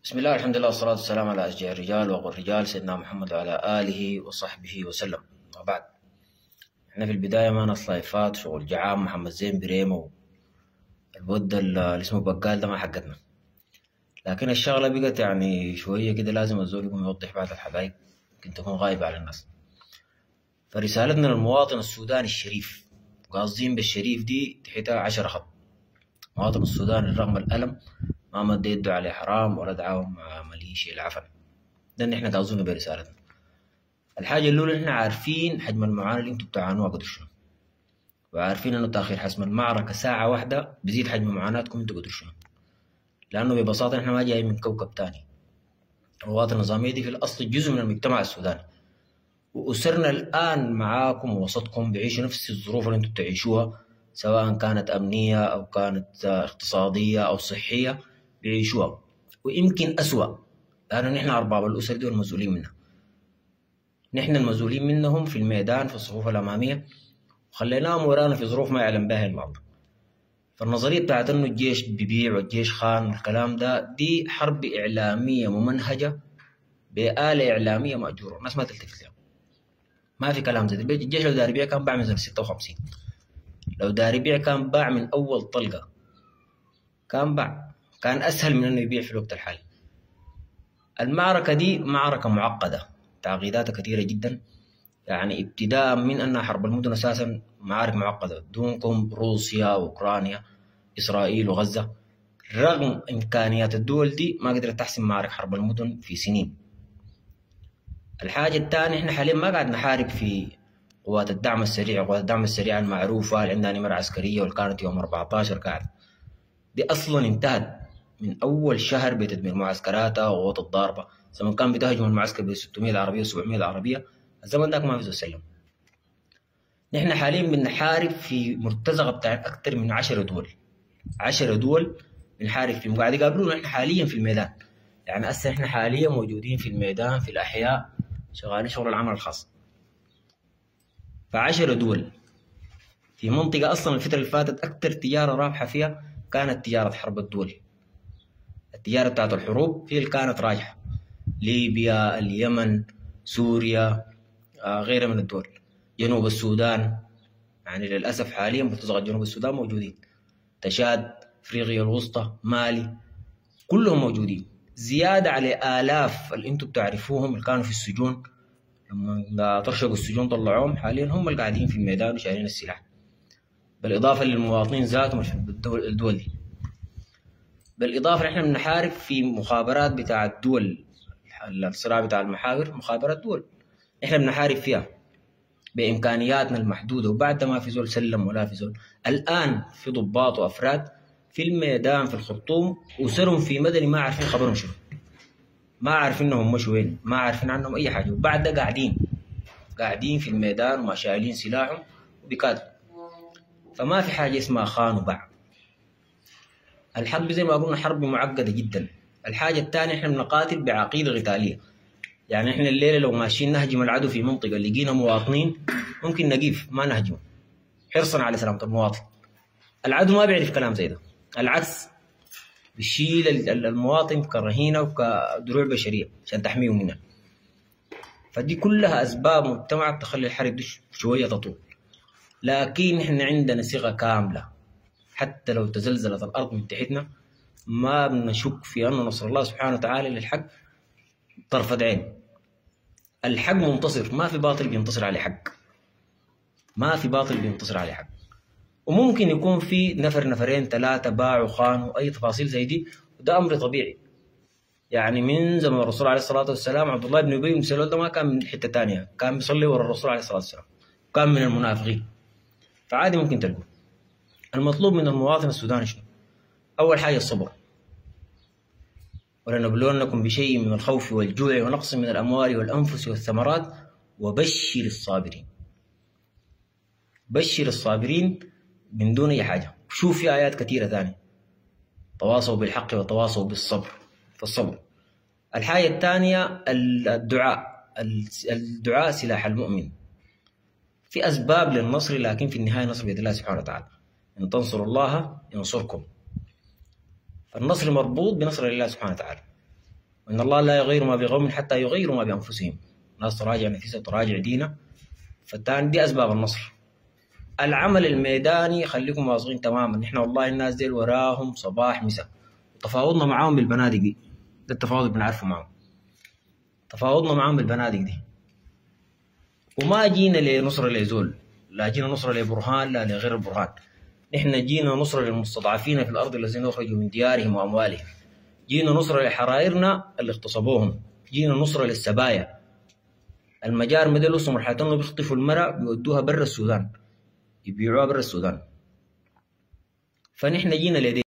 بسم الله الحمد لله والصلاة والسلام على أشجع الرجال وأقوى الرجال سيدنا محمد وعلى آله وصحبه وسلم. وبعد، احنا في البداية ما ناس لايفات شغل جعام محمد زين بريمو البود اللي اسمه بقال ده ما حقتنا. لكن الشغلة بقت يعني شوية كده لازم الزول يقوم يوضح بعض الحقائق يمكن تكون غايبة على الناس. فرسالتنا للمواطن السوداني الشريف، قاصدين بالشريف دي تحتها 10 خط. مواطن السوداني رغم الألم ما مد يده عليه حرام ولا دعاهم مع مليشيا العفن. ده اللي احنا قاصدينه برسالتنا. الحاجة الأولى احنا عارفين حجم المعاناة اللي انتوا بتعانوها قدر شنو، وعارفين انه تأخير حسم المعركة ساعة واحدة بيزيد حجم معاناتكم انتوا قدر شنو، لأنه ببساطة احنا ما جاي من كوكب تاني. القوات النظامية دي في الأصل جزء من المجتمع السوداني، وأسرنا الآن معاكم ووسطكم بيعيشوا نفس الظروف اللي انتوا بتعيشوها، سواء كانت أمنية أو كانت اقتصادية أو صحية بيعيشوها، ويمكن أسوأ، لأنه نحن أرباب الأسر دي والمسؤولين منها. نحن المسؤولين منهم في الميدان في الصفوف الأمامية، وخليناهم ورانا في ظروف ما يعلم بها إلا الله. فالنظرية بتاعت إنه الجيش بيبيع والجيش خان والكلام ده دي حرب إعلامية ممنهجة بآلة إعلامية مأجورة، الناس ما تلتفت لها. ما في كلام زي ده. الجيش لو داري يبيع كان باع من سنة 56، لو داري يبيع كان باع من أول طلقة، كان باع، كان أسهل من إنه يبيع في الوقت الحالي. المعركة دي معركة معقدة، تعقيداتها كثيرة جدا، يعني ابتداء من أنها حرب المدن أساسا معارك معقدة، دونكم روسيا وأوكرانيا إسرائيل وغزة. رغم إمكانيات الدول دي ما قدرت تحسم معارك حرب المدن في سنين. الحاجة الثانية احنا حاليا ما قاعد نحارب في قوات الدعم السريع. قوات الدعم السريع المعروفة اللي عندها نمر عسكرية واللي كانت يوم 14 قاعد، دي أصلا انتهت من أول شهر بتدمير معسكراتها وقوات الضاربة. زمن كان بتهجم المعسكر ب 600 عربية و 700 عربية، الزمن ذاك ما في زول سلم. نحن حاليا بنحارب في مرتزقة بتاعت أكثر من 10 دول، 10 دول بنحارب فيهم، قاعد يقابلونا نحن حاليا في الميدان. يعني هسه نحن حاليا موجودين في الميدان في الأحياء شغالين شغل العمل الخاص. ف10 دول في منطقة أصلا الفترة اللي فاتت أكثر تجارة رابحة فيها كانت تجارة حرب الدول. التجارة بتاعت الحروب هي اللي كانت راجحة، ليبيا، اليمن، سوريا، غيرها من الدول، جنوب السودان. يعني للأسف حاليا مرتزقة جنوب السودان موجودين، تشاد، افريقيا الوسطى، مالي، كلهم موجودين، زيادة على آلاف اللي انتم بتعرفوهم اللي كانوا في السجون. لما طرشقوا السجون طلعوهم، حاليا هم اللي قاعدين في الميدان وشايلين السلاح، بالإضافة للمواطنين ذاتهم الدول دي. بالإضافة نحن بنحارب في مخابرات بتاع الدول، الصراع بتاع المحاور مخابرات دول نحن بنحارب فيها بإمكانياتنا المحدودة، وبعد ما في زول سلم ولا في زول. الآن في ضباط وأفراد في الميدان في الخرطوم وسرهم في مدني ما عارفين خبرهم شنو، ما عارفين انهم مشوا وين، ما عارفين عنهم أي حاجة، وبعد ده قاعدين في الميدان وما شايلين سلاحهم وبيقاتلوا. فما في حاجة اسمها خان وباع. الحرب زي ما قلنا حرب معقدة جدا. الحاجة الثانية احنا بنقاتل بعقيدة قتالية. يعني احنا الليلة لو ماشيين نهجم العدو في منطقة لقينا مواطنين ممكن نقيف ما نهجم حرصا على سلامة المواطن. العدو ما بيعرف كلام زي ده، العكس بيشيل المواطن كرهينة وكدروع بشرية عشان تحميه منها. فدي كلها أسباب مجتمعة بتخلي الحرب دي شوية تطول. لكن احنا عندنا ثقة كاملة حتى لو تزلزلت الأرض من تحتنا ما بنشك في أن نصر الله سبحانه وتعالى للحق طرفة عين. الحق منتصر، ما في باطل بينتصر على حق، ما في باطل بينتصر على حق. وممكن يكون في نفر نفرين ثلاثة باعوا خانوا أي تفاصيل زي دي، وده أمر طبيعي. يعني من زمن الرسول عليه الصلاة والسلام عبد الله بن أبي بن سلول ده ما كان من حتة تانية، كان بيصلي ورا الرسول عليه الصلاة والسلام، كان من المنافقين، فعادي ممكن تلقوا. المطلوب من المواطن السوداني شنو؟ أول حاجة الصبر. ولنبلونكم بشيء من الخوف والجوع ونقص من الأموال والأنفس والثمرات وبشر الصابرين. بشر الصابرين من دون أي حاجة. شوف في آيات كثيرة ثانية، تواصوا بالحق وتواصوا بالصبر، فالصبر. الحاجة الثانية الدعاء سلاح المؤمن. في أسباب للنصر، لكن في النهاية نصر بيد الله سبحانه وتعالى. إن تنصروا الله ينصركم. النصر مربوط بنصر الله سبحانه وتعالى. وإن الله لا يغير ما بقوم حتى يغيروا ما بأنفسهم. الناس تراجع نفسها تراجع دينها. فالتاني دي أسباب النصر. العمل الميداني خليكم واثقين تماما، نحن والله الناس ديل وراهم صباح مساء. تفاوضنا معاهم بالبنادق دي، ده التفاوض بنعرفه معاهم. تفاوضنا معاهم بالبنادق دي، وما جينا لنصرة لزول، لا جينا نصرة لبرهان لا لغير البرهان. نحن جينا نصرة للمستضعفين في الأرض الذين أخرجوا من ديارهم وأموالهم. جينا نصرة لحرائرنا اللي اغتصبوهم. جينا نصرة للسبايا. المجار مدلوا وصلوا مرحلة انه بيخطفوا المرأة بيودوها برا السودان، يبيعوها برا السودان. فنحن جينا لدي